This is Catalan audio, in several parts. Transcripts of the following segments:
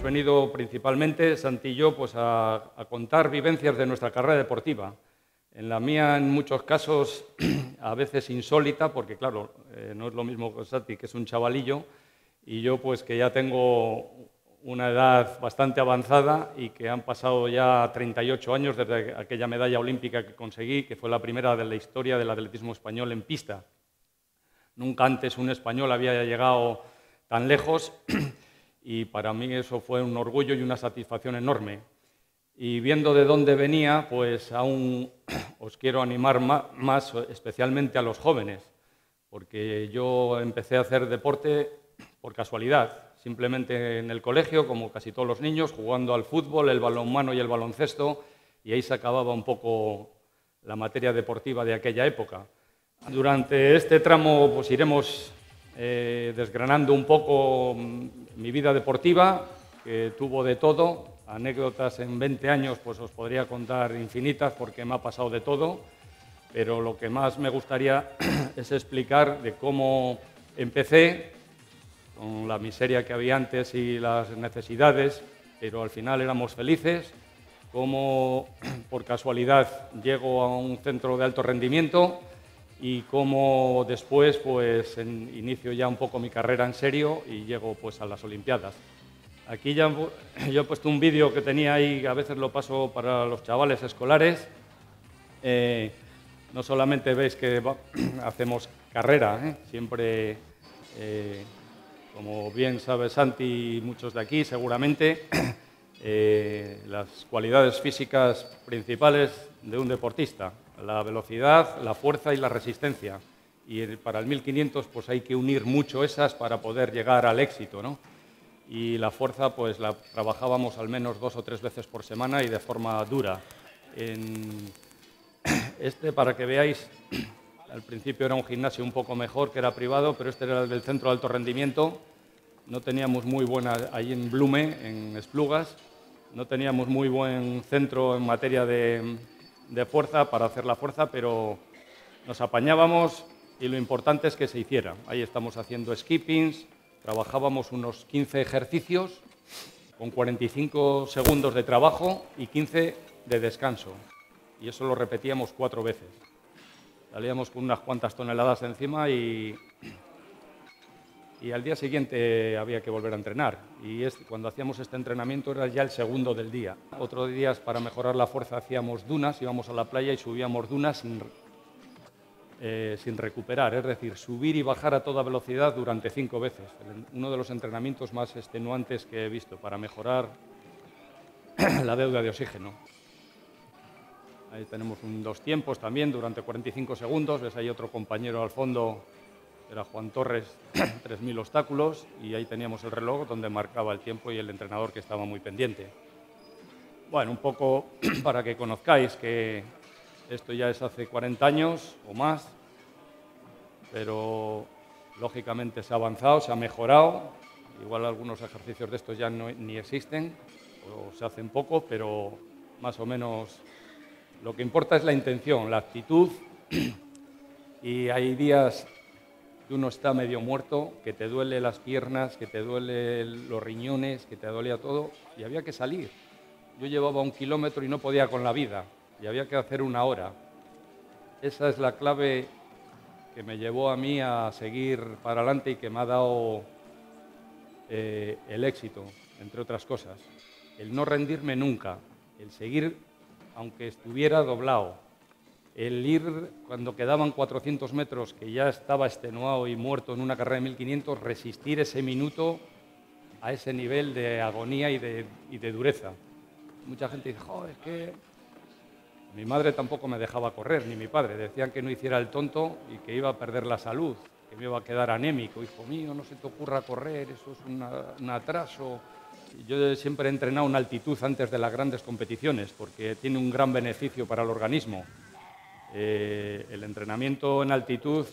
hemos venido principalmente, Santi y yo, pues a contar vivencias de nuestra carrera deportiva. En la mía, en muchos casos, a veces insólita, porque claro, no es lo mismo que Santi, que es un chavalillo, y yo pues que ya tengo una edad bastante avanzada y que han pasado ya 38 años desde aquella medalla olímpica que conseguí, que fue la primera de la historia del atletismo español en pista. Nunca antes un español había llegado tan lejos y para mí eso fue un orgullo y una satisfacción enorme. Y viendo de dónde venía, pues aún os quiero animar más, especialmente a los jóvenes, porque yo empecé a hacer deporte por casualidad, simplemente en el colegio, como casi todos los niños, jugando al fútbol, el balonmano y el baloncesto, y ahí se acababa un poco la materia deportiva de aquella época. Durante este tramo pues iremos desgranando un poco mi vida deportiva, que tuvo de todo. Anécdotas en 20 años pues os podría contar infinitas porque me ha pasado de todo, pero lo que más me gustaría es explicar de cómo empecé, con la miseria que había antes y las necesidades, pero al final éramos felices, cómo por casualidad llego a un centro de alto rendimiento y cómo después pues inicio ya un poco mi carrera en serio y llego pues a las Olimpiadas. Aquí ya yo he puesto un vídeo que tenía ahí, a veces lo paso para los chavales escolares. No solamente veis que hacemos carrera, siempre, como bien sabe Santi y muchos de aquí seguramente, las cualidades físicas principales de un deportista, la velocidad, la fuerza y la resistencia. Y para el 1500 pues hay que unir mucho esas para poder llegar al éxito, ¿no? Y la fuerza pues la trabajábamos al menos 2 o 3 veces por semana y de forma dura. Para que veáis, al principio era un gimnasio un poco mejor, que era privado, pero este era el del centro de alto rendimiento. No teníamos muy buena, ahí en Blume, en Esplugas, no teníamos muy buen centro en materia de fuerza, para hacer la fuerza, pero nos apañábamos y lo importante es que se hiciera. Ahí estamos haciendo skippings, trabajábamos unos 15 ejercicios con 45 segundos de trabajo y 15 de descanso. Y eso lo repetíamos 4 veces. Salíamos con unas cuantas toneladas encima y al día siguiente había que volver a entrenar. Y cuando hacíamos este entrenamiento era ya el segundo del día. Otros días, para mejorar la fuerza, hacíamos dunas, íbamos a la playa y subíamos dunas sin recuperar, es decir, subir y bajar a toda velocidad durante 5 veces. Uno de los entrenamientos más extenuantes que he visto para mejorar la deuda de oxígeno. Ahí tenemos 2 tiempos también durante 45 segundos. Ves ahí otro compañero al fondo, era Juan Torres, 3000 obstáculos, y ahí teníamos el reloj donde marcaba el tiempo y el entrenador que estaba muy pendiente. Bueno, un poco para que conozcáis que esto ya es hace 40 años o más, pero lógicamente se ha avanzado, se ha mejorado. Igual algunos ejercicios de estos ya ni existen o se hacen poco, pero más o menos lo que importa es la intención, la actitud. Y hay días que uno está medio muerto, que te duele las piernas, que te duele los riñones, que te dolía todo, y había que salir. Yo llevaba 1 kilómetro y no podía con la vida, y había que hacer 1 hora. Esa es la clave que me llevó a mí a seguir para adelante y que me ha dado el éxito, entre otras cosas. El no rendirme nunca, el seguir aunque estuviera doblado, el ir cuando quedaban 400 metros, que ya estaba extenuado y muerto en una carrera de 1500, resistir ese minuto a ese nivel de agonía y de dureza. Mucha gente dice, joder, es que mi madre tampoco me dejaba correr, ni mi padre. Decían que no hiciera el tonto y que iba a perder la salud, que me iba a quedar anémico. Hijo mío, no se te ocurra correr, eso es un atraso. Yo siempre he entrenado en altitud antes de las grandes competiciones porque tiene un gran beneficio para el organismo. El entrenamiento en altitud,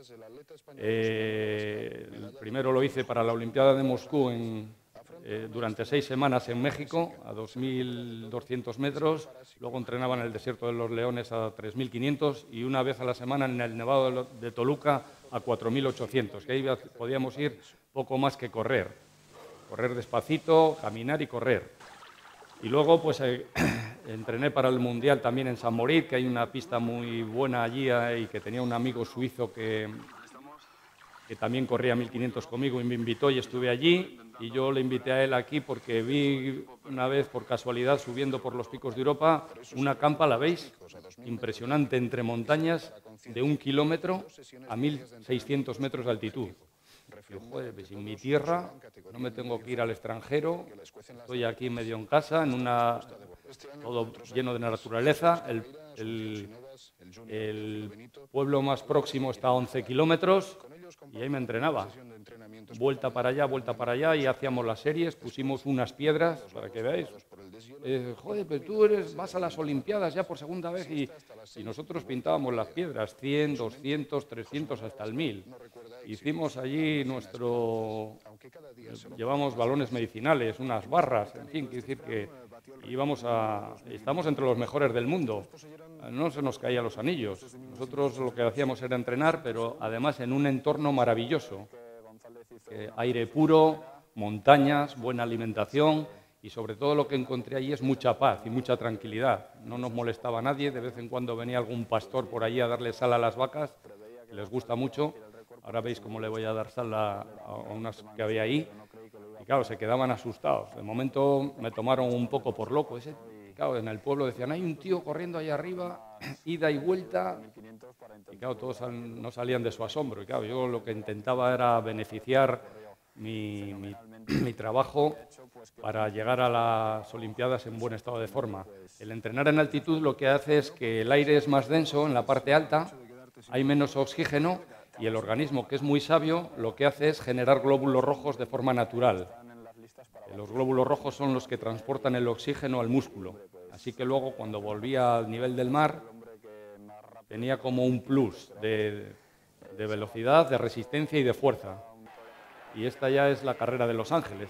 primero lo hice para la Olimpiada de Moscú durante 6 semanas en México, a 2.200 metros, luego entrenaba en el Desierto de los Leones a 3.500 y una vez a la semana en el Nevado de Toluca a 4.800, que ahí podíamos ir poco más que correr. correr despacito, caminar y correr. Y luego pues entrené para el Mundial también en San Moritz, que hay una pista muy buena allí y que tenía un amigo suizo que también corría 1500 conmigo y me invitó y estuve allí, y yo le invité a él aquí porque vi una vez por casualidad subiendo por los picos de Europa una campa, ¿la veis? Impresionante, entre montañas de 1 kilómetro a 1600 metros de altitud. Yo, joder, pues en mi tierra no me tengo que ir al extranjero, estoy aquí medio en casa, todo lleno de naturaleza. El pueblo más próximo está a 11 kilómetros y ahí me entrenaba. Vuelta para allá y hacíamos las series, pusimos unas piedras, para que veáis. Joder, pero tú vas a las Olimpiadas ya por segunda vez y nosotros pintábamos las piedras, 100, 200, 300, hasta el 1000. Hicimos allí llevamos balones medicinales, unas barras, en fin, quiere decir que estamos entre los mejores del mundo. No se nos caían los anillos. Nosotros lo que hacíamos era entrenar, pero además en un entorno maravilloso. Aire puro, montañas, buena alimentación y sobre todo lo que encontré allí es mucha paz y mucha tranquilidad. No nos molestaba nadie, de vez en cuando venía algún pastor por allí a darle sal a las vacas, que les gusta mucho. Ahora veis cómo le voy a dar sal a unas que había ahí. Y claro, se quedaban asustados. De momento me tomaron un poco por loco. Claro, en el pueblo decían, hay un tío corriendo ahí arriba, ida y vuelta. Y claro, todos no salían de su asombro. Y claro, yo lo que intentaba era beneficiar mi trabajo para llegar a las Olimpiadas en buen estado de forma. El entrenar en altitud lo que hace es que el aire es más denso en la parte alta, hay menos oxígeno y el organismo, que es muy sabio, lo que hace es generar glóbulos rojos de forma natural. Los glóbulos rojos son los que transportan el oxígeno al músculo. Así que luego, cuando volvía al nivel del mar, tenía como un plus de velocidad, de resistencia y de fuerza. Y esta ya es la carrera de Los Ángeles.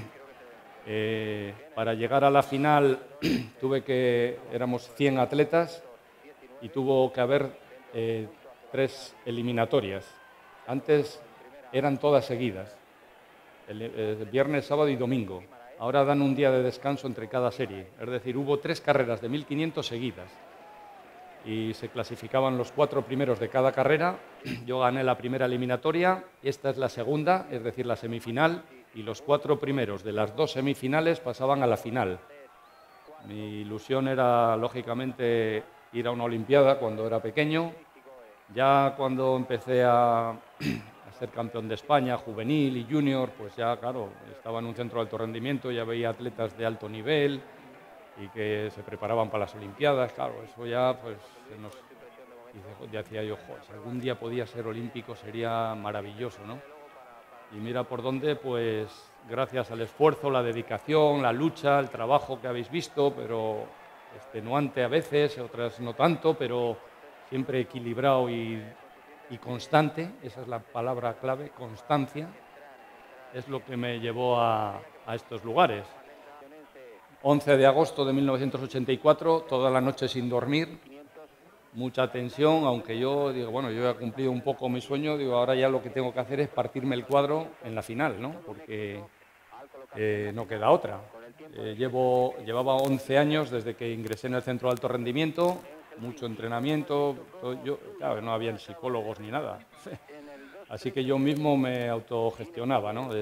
Para llegar a la final éramos 100 atletas y tuvo que haber 3 eliminatorias. Antes eran todas seguidas, el viernes, sábado y domingo. Ahora dan un día de descanso entre cada serie. Es decir, hubo 3 carreras de 1500 seguidas y se clasificaban los 4 primeros de cada carrera. Yo gané la primera eliminatoria, esta es la segunda, es decir, la semifinal, y los 4 primeros de las 2 semifinales pasaban a la final. Mi ilusión era, lógicamente, ir a una Olimpiada cuando era pequeño. Ya cuando empecé a ser campeón de España, juvenil y junior, pues ya, claro, estaba en un centro de alto rendimiento, ya veía atletas de alto nivel y que se preparaban para las Olimpiadas. Claro, eso ya, pues, ya decía yo, joder, si algún día podía ser olímpico sería maravilloso, ¿no? Y mira por dónde, pues, gracias al esfuerzo, la dedicación, la lucha, el trabajo que habéis visto, pero extenuante a veces, otras no tanto, pero siempre equilibrado y constante, esa es la palabra clave, constancia, es lo que me llevó a estos lugares. 11 de agosto de 1984, toda la noche sin dormir, mucha tensión, aunque yo digo, bueno, yo he cumplido un poco mi sueño, digo, ahora ya lo que tengo que hacer es partirme el cuadro en la final, ¿no? Porque no queda otra. Llevaba 11 años desde que ingresé en el centro de alto rendimiento, mucho entrenamiento, claro, no había psicólogos ni nada, así que yo mismo me autogestionaba, ¿no?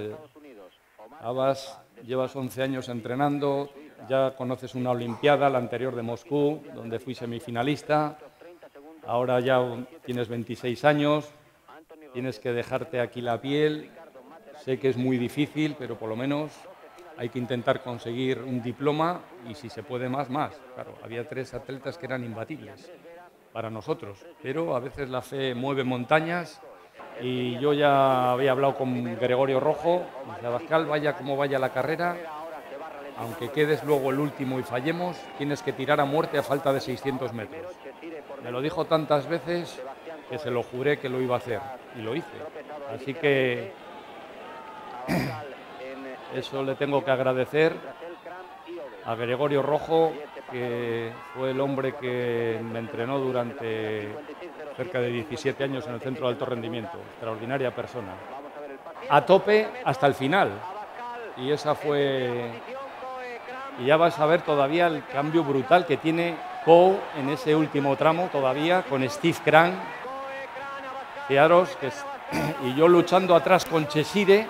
Llevas 11 años entrenando, ya conoces una Olimpiada, la anterior de Moscú, donde fui semifinalista, ahora ya tienes 26 años, tienes que dejarte aquí la piel, sé que es muy difícil, pero por lo menos hay que intentar conseguir un diploma y si se puede más. Claro, había 3 atletas que eran imbatibles para nosotros, pero a veces la fe mueve montañas y yo ya había hablado con Gregorio Rojo, de Abascal, vaya como vaya la carrera, aunque quedes luego el último y fallemos, tienes que tirar a muerte a falta de 600 metros. Me lo dijo tantas veces que se lo juré que lo iba a hacer y lo hice. Así que eso le tengo que agradecer a Gregorio Rojo, que fue el hombre que me entrenó durante cerca de 17 años en el centro de alto rendimiento. Extraordinaria persona. A tope hasta el final. y esa fue... Y ya vas a ver todavía el cambio brutal que tiene Coe en ese último tramo todavía con Steve Cran. Fijaros, y yo luchando atrás con Cheshire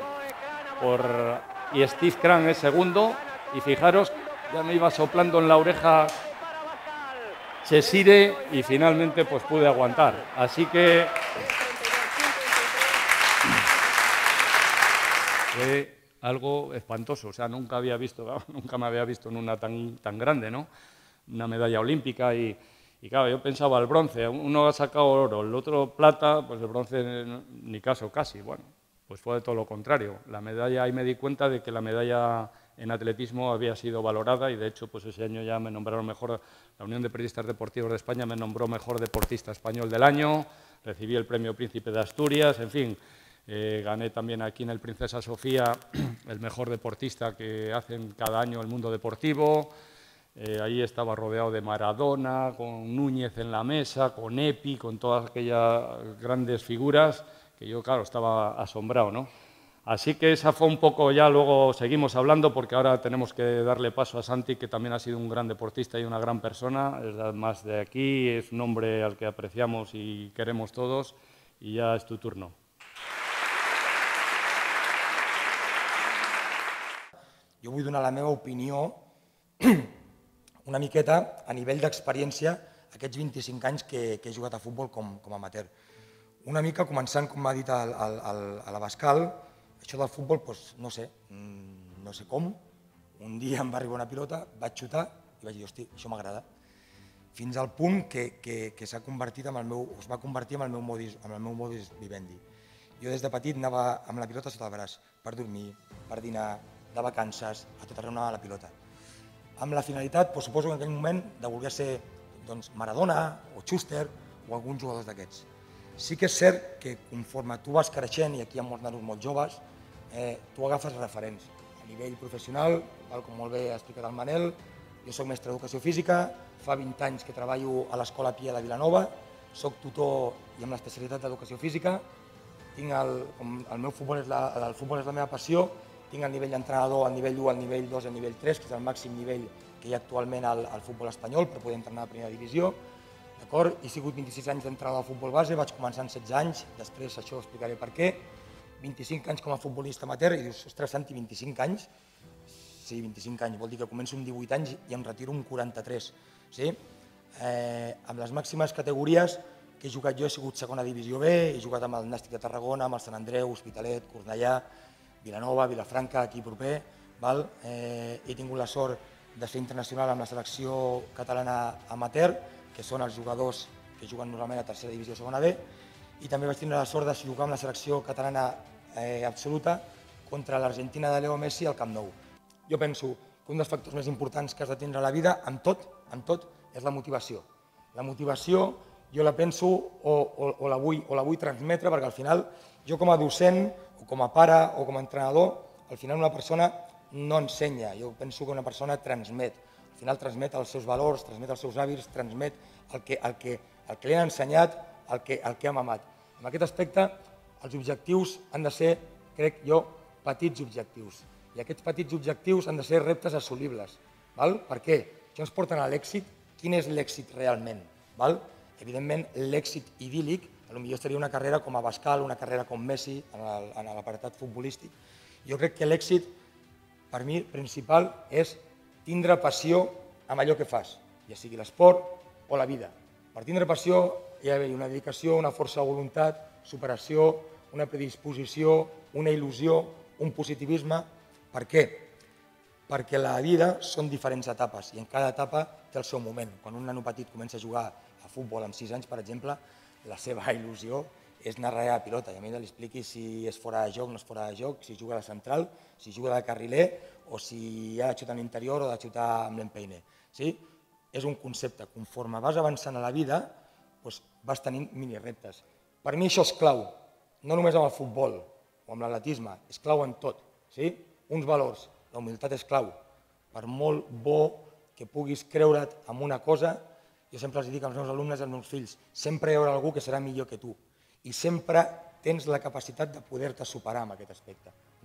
y Steve Cran es segundo. Y fijaros, ya me iba soplando en la oreja Cheshire y finalmente pues pude aguantar. Así que fue algo espantoso. O sea, nunca me había visto en una tan grande, ¿no? Una medalla olímpica y claro, yo pensaba el bronce. Uno ha sacado oro, el otro plata, pues el bronce ni caso casi. Bueno, pues fue de todo lo contrario. La medalla, ahí me di cuenta de que la medalla en atletismo había sido valorada y de hecho pues ese año ya me nombraron mejor, la Unión de Periodistas Deportivos de España me nombró mejor deportista español del año, recibí el premio Príncipe de Asturias, en fin, gané también aquí en el Princesa Sofía el mejor deportista que hacen cada año el mundo deportivo. Ahí estaba rodeado de Maradona, con Núñez en la mesa, con Epi, con todas aquellas grandes figuras que yo, claro, estaba asombrado, ¿no? Así que esa fue un poco, ya luego seguimos hablando porque ahora tenemos que darle paso a Santi, que también ha sido un gran deportista y una gran persona, es además de aquí, es un hombre al que apreciamos y queremos todos, y ya es tu turno. Jo vull donar la meva opinió una miqueta a nivell d'experiència aquests 25 anys que he jugat a futbol com a amateur. Una mica començant, com m'ha dit a l'Abascal, això del futbol, no sé com, un dia em va arribar una pilota, vaig xutar i vaig dir, hosti, això m'agrada. Fins al punt que es va convertir en el meu modus vivendi. Jo des de petit anava amb la pilota sota el braç, per dormir, per dinar, de vacances, a tot arreu anava a la pilota. Amb la finalitat, suposo que en aquell moment, de voler ser Maradona o Schuster o alguns jugadors d'aquests. Sí que és cert que conforme tu vas creixent, i aquí hi ha molts nanos molt joves, tu agafes referents. A nivell professional, com molt bé ha explicat el Manel, jo soc mestre d'educació física, fa 20 anys que treballo a l'Escola Pia de Vilanova, soc tutor i amb l'especialitat d'educació física, el meu futbol és la meva passió, tinc el nivell d'entrenador al nivell 1, al nivell 2 i al nivell 3, que és el màxim nivell que hi ha actualment al futbol espanyol per poder entrenar a primera divisió. He sigut 26 anys d'entrenador de futbol base, vaig començar amb 16 anys, després això ho explicaré per què. 25 anys com a futbolista amateur, i dius, ostres, Santi, 25 anys? Sí, 25 anys, vol dir que començo amb 18 anys i em retiro amb 43. Amb les màximes categories que he jugat jo he sigut segona divisió B, he jugat amb el Nàstic de Tarragona, amb el Sant Andreu, Hospitalet, Cornellà, Vilanova, Vilafranca, aquí proper. He tingut la sort de ser internacional amb la selecció catalana amateur, que són els jugadors que juguen normalment a tercera divisió segona B, i també vaig tenir la sort de jugar amb la selecció catalana absoluta contra l'Argentina de Leo Messi al Camp Nou. Jo penso que un dels factors més importants que has de tindre a la vida, en tot, és la motivació. La motivació jo la penso o la vull transmetre perquè al final jo com a docent o com a pare o com a entrenador, al final una persona no ensenya, jo penso que una persona transmet. Al final transmet els seus valors, transmet els seus hàbits, transmet el que li han ensenyat, el que ha mamat. En aquest aspecte, els objectius han de ser, crec jo, petits objectius. I aquests petits objectius han de ser reptes assolibles. Per què? Això ens porta a l'èxit. Quin és l'èxit realment? Evidentment, l'èxit idíl·lic, potser seria una carrera com Abascal, una carrera com Messi, en l'apartat futbolístic. Jo crec que l'èxit, per mi, principal, és tindre passió amb allò que fas, ja sigui l'esport o la vida. Per tindre passió hi ha d'haver una dedicació, una força de voluntat, superació, una predisposició, una il·lusió, un positivisme. Per què? Perquè la vida són diferents etapes i en cada etapa té el seu moment. Quan un nano petit comença a jugar a futbol amb 6 anys, per exemple, la seva il·lusió és anar darrere la pilota i a mi li expliqui si és fora de joc, no és fora de joc, si juga de central, si juga de carriler o si ha de xutar en l'interior o de xutar amb l'empeiner. És un concepte. Conforme vas avançant a la vida, vas tenint minireptes. Per mi això és clau, no només amb el futbol o amb l'atletisme, és clau en tot. Uns valors, la humilitat és clau. Per molt bo que puguis creure't en una cosa, jo sempre els dic als meus alumnes i als meus fills, sempre hi haurà algú que serà millor que tu i sempre tens la capacitat de poder-te superar en aquest aspecte.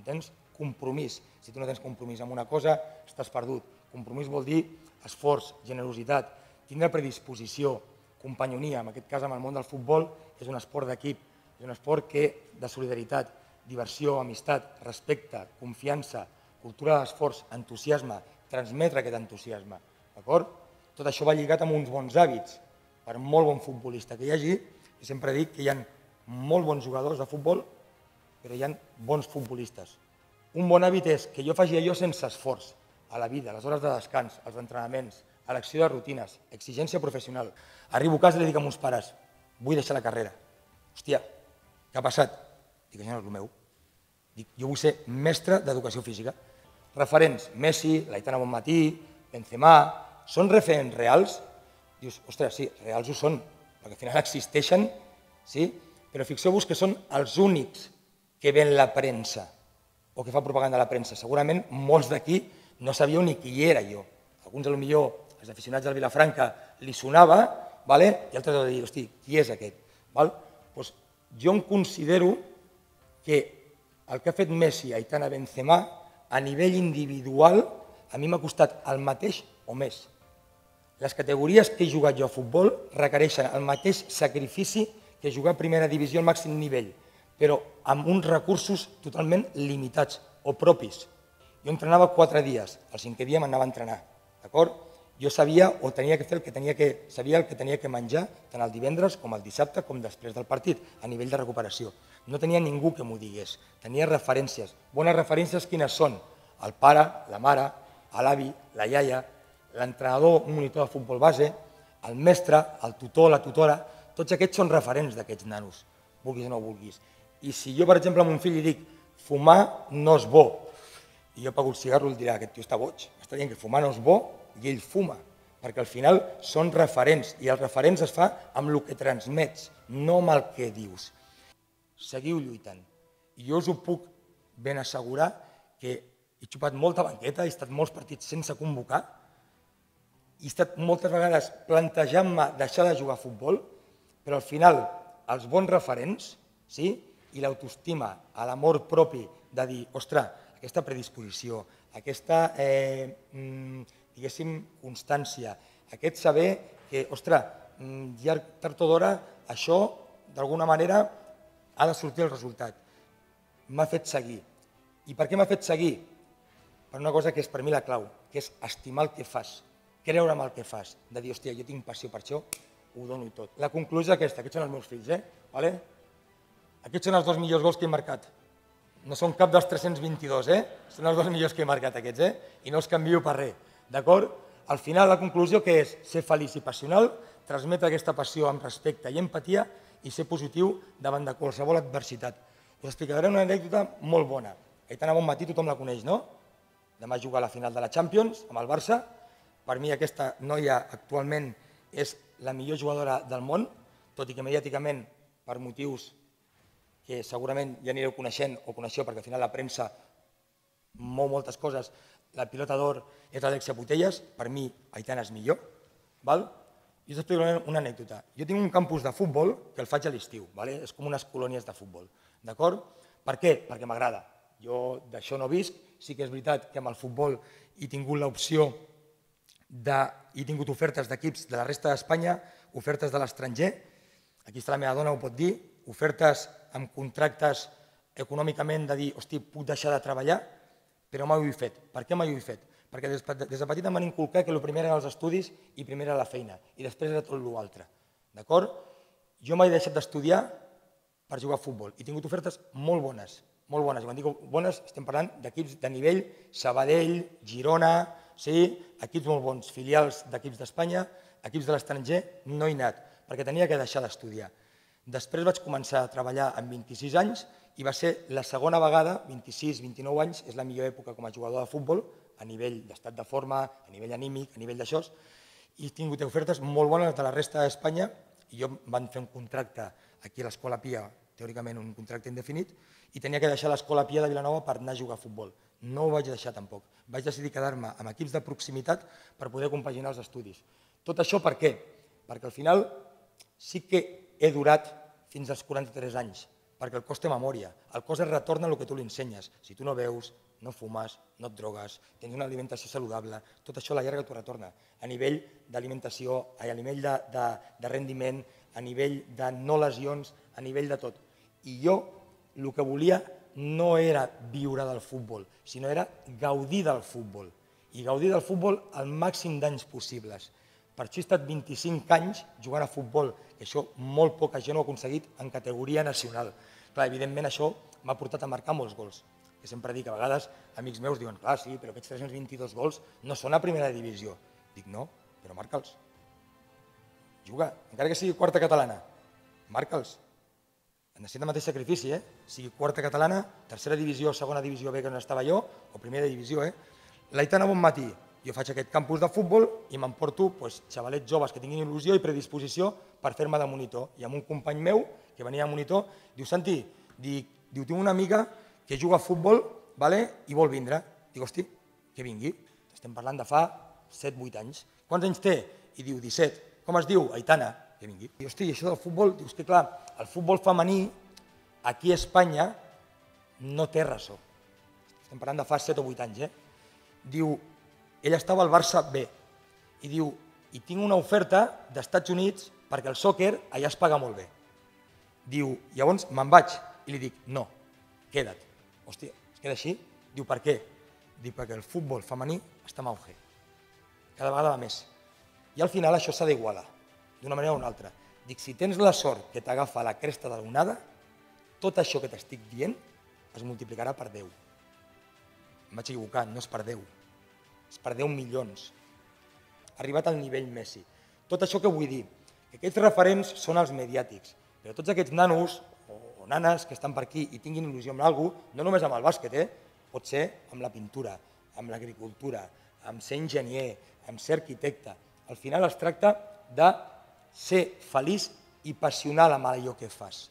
entens? Compromís. Si tu no tens compromís amb una cosa, estàs perdut. Compromís vol dir esforç, generositat, tindre predisposició, companyonia. En aquest cas, en el món del futbol, és un esport d'equip, és un esport de solidaritat, diversió, amistat, respecte, confiança, cultura d'esforç, entusiasme, transmetre aquest entusiasme. D'acord? Tot això va lligat amb uns bons hàbits. Per molt bon futbolista que hi hagi, jo sempre dic que hi ha molt bons jugadors de futbol, però hi ha bons futbolistes. Un bon hàbit és que jo faci allò sense esforç, a la vida, a les hores de descans, als entrenaments, a l'acció de rutines, exigència professional. Arribo a casa i li dic a meus pares, vull deixar la carrera. Hòstia, què ha passat? Dic, això no és el meu. Dic, jo vull ser mestre d'educació física. Referents, Messi, l'Aitana Bonmatí, Benzema, són referents reals? Dius, ostres, sí, reals ho són, perquè al final existeixen, sí? Però fixeu-vos que són els únics que ven la premsa o que fa propaganda a la premsa. Segurament molts d'aquí no sabíeu ni qui era jo. Alguns, potser, els aficionats del Vilafranca li sonava, i altres de dir, hosti, qui és aquest? Doncs jo em considero que el que ha fet Messi, Aitana, Benzema, a nivell individual, a mi m'ha costat el mateix o més. Les categories que he jugat jo a futbol requereixen el mateix sacrifici que jugar a primera divisió al màxim nivell, però amb uns recursos totalment limitats o propis. Jo entrenava 4 dies, el 5è dia m'anava a entrenar, d'acord? Jo sabia o tenia que fer sabia el que tenia que menjar tant el divendres com el dissabte com després del partit, a nivell de recuperació. No tenia ningú que m'ho digués, tenia referències. Bones referències quines són? El pare, la mare, l'avi, la iaia, l'entrenador, un monitor de futbol base, el mestre, el tutor, la tutora, tots aquests són referents d'aquests nanos, vulguis o no vulguis. I si jo, per exemple, a mon fill li dic fumar no és bo, i jo pago el cigarro, ell dirà, aquest tio està boig, està dient que fumar no és bo i ell fuma, perquè al final són referents, i els referents es fa amb el que transmets, no amb el que dius. Seguiu lluitant. I jo us ho puc ben assegurar que he xupat molta banqueta, he estat molts partits sense convocar, he estat moltes vegades plantejant-me deixar de jugar a futbol, però al final els bons referents i l'autoestima, l'amor propi de dir, ostres, aquesta predisposició, aquesta constància, aquest saber que, ostres, tard o d'hora això d'alguna manera ha de sortir el resultat. M'ha fet seguir. I per què m'ha fet seguir? Per una cosa que és per mi la clau, que és estimar el que fas, creure en el que fas, de dir, hòstia, jo tinc passió per això, ho dono tot. La conclusió és aquesta, aquests són els meus fills, Aquests són els 2 millors gols que he marcat. No són cap dels 322, Són els 2 millors que he marcat aquests, I no els canvio per res, d'acord? Al final la conclusió que és ser feliç i passional, transmetre aquesta passió amb respecte i empatia i ser positiu davant de qualsevol adversitat. Us explicaré una anècdota molt bona. Aitana Bonmatí tothom la coneix, no? Demà juga a la final de la Champions amb el Barça. Per mi aquesta noia actualment és la millor jugadora del món, tot i que mediàticament, per motius que segurament ja anireu coneixent o coneixeu, perquè al final la premsa mou moltes coses, la pilota d'or és l'Alexia Putellas, per mi Aitana és millor. I us explicaré una anècdota. Jo tinc un campus de futbol que el faig a l'estiu, és com unes colònies de futbol. D'acord? Per què? Perquè m'agrada. Jo d'això no visc, sí que és veritat que amb el futbol he tingut l'opció he tingut ofertes d'equips de la resta d'Espanya, ofertes de l'estranger, aquí està la meva dona, ho pot dir, ofertes amb contractes econòmicament de dir, hosti, puc deixar de treballar, però mai ho he fet. Per què mai ho he fet? Perquè des de petit em van inculcar que el primer eren els estudis i primer era la feina, i després era tot l'altre. D'acord? Jo mai he deixat d'estudiar per jugar a futbol. He tingut ofertes molt bones, molt bones. I quan dic bones estem parlant d'equips de nivell Sabadell, Girona, equips molt bons, filials d'equips d'Espanya, equips de l'estranger, no he anat, perquè tenia que deixar d'estudiar. Després vaig començar a treballar amb 26 anys i va ser la segona vegada, 26-29 anys, és la millor època com a jugador de futbol, a nivell d'estat de forma, a nivell anímic, a nivell d'això, i he tingut ofertes molt bones de la resta d'Espanya i jo em van fer un contracte aquí a l'Escola Pia, teòricament un contracte indefinit, i tenia que deixar l'Escola Pia de Vilanova per anar a jugar a futbol. No ho vaig deixar tampoc. Vaig decidir quedar-me amb equips de proximitat per poder compaginar els estudis. Tot això per què? Perquè al final sí que he durat fins als 43 anys, perquè el cos té memòria, el cos es retorna el que tu li ensenyes. Si tu no beus, no fumes, no et drogues, tens una alimentació saludable, tot això a la llarga t'ho retorna, a nivell d'alimentació, a nivell de rendiment, a nivell de no lesions, a nivell de tot. I jo el que volia no era viure del futbol, sinó era gaudir del futbol, i gaudir del futbol al màxim d'anys possibles. Per això he estat 25 anys jugant a futbol, que això molt poca gent ho ha aconseguit en categoria nacional. Clar, evidentment això m'ha portat a marcar molts gols, que sempre dic, a vegades amics meus diuen, clar, sí, però aquests 322 gols no són a primera divisió. Dic, no, però marca'ls. Juga, encara que sigui quarta catalana, marca'ls. Necessita el mateix sacrifici, sigui quarta catalana, tercera divisió, segona divisió B, que on estava jo, o primera divisió. L'Aitana Bonmatí, jo faig aquest campus de futbol i m'emporto xavalets joves que tinguin il·lusió i predisposició per fer-me de monitor. I amb un company meu que venia de monitor, diu, Santi, tinc una amiga que juga a futbol i vol vindre. Dic, hosti, que vingui. Estem parlant de fa 7-8 anys. Quants anys té? I diu, 17. Com es diu? Aitana. Que vingui. I hosti, això del futbol, dius que clar, el futbol femení aquí a Espanya no té ressò. Estem parlant de fa 7 o 8 anys. Diu, ella estava al Barça B i diu, i tinc una oferta d'Estats Units perquè el sòquer allà es paga molt bé. Diu, llavors me'n vaig i li dic, no, queda't. Hòstia, es queda així? Diu, per què? Diu, perquè el futbol femení està en auge. Cada vegada va més. I al final això s'ha d'igualar, d'una manera o una altra. Dic, si tens la sort que t'agafa la cresta de l'onada, tot això que t'estic dient es multiplicarà per 10. Em vaig equivocar, no és per 10, és per 10 milions. Ha arribat al nivell Messi. Tot això que vull dir, que aquests referents són els mediàtics, però tots aquests nanos o nanes que estan per aquí i tinguin il·lusió amb alguna cosa, no només amb el bàsquet, pot ser amb la pintura, amb l'agricultura, amb ser enginyer, amb ser arquitecte. Al final es tracta de ser feliç i passional amb allò que fas,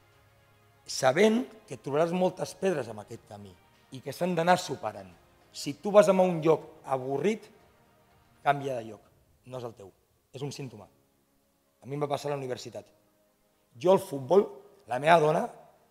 sabent que trobaràs moltes pedres en aquest camí i que s'han d'anar superant. Si tu vas a un lloc avorrit, canvia de lloc, no és el teu, és un símptoma. A mi em va passar a la universitat. Jo al futbol, la meva dona,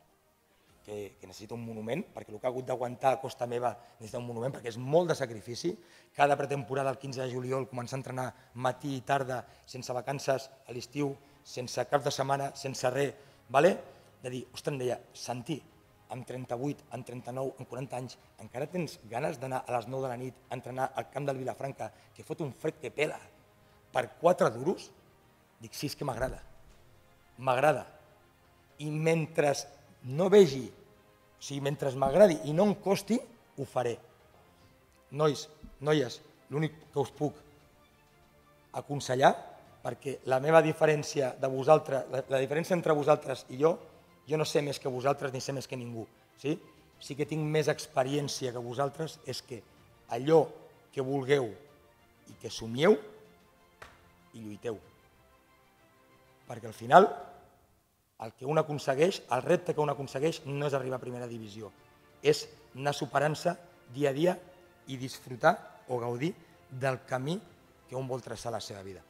que necessita un monument, perquè el que ha hagut d'aguantar a costa meva necessita un monument, perquè és molt de sacrifici, cada pretemporada el 15 de juliol començar a entrenar matí i tarda, sense vacances a l'estiu, sense cap de setmana, sense res, de dir, ostres, em deia, Santi, amb 38, amb 39, amb 40 anys, encara tens ganes d'anar a les 9 de la nit a entrenar al camp del Vilafranca, que fot un fred que pela, per 4 duros? Dic, sí, és que m'agrada. M'agrada. I mentre no vegi, o sigui, mentre m'agradi i no em costi, ho faré. Nois, noies, l'únic que us puc aconsellar, perquè la meva diferència de vosaltres, la diferència entre vosaltres i jo no sé més que vosaltres ni sé més que ningú. Sí que tinc més experiència que vosaltres, és que allò que vulgueu i que somieu, i lluiteu. Perquè al final el que un aconsegueix, el repte que un aconsegueix no és arribar a primera divisió, és anar superant-se dia a dia i disfrutar o gaudir del camí que un vol traçar a la seva vida.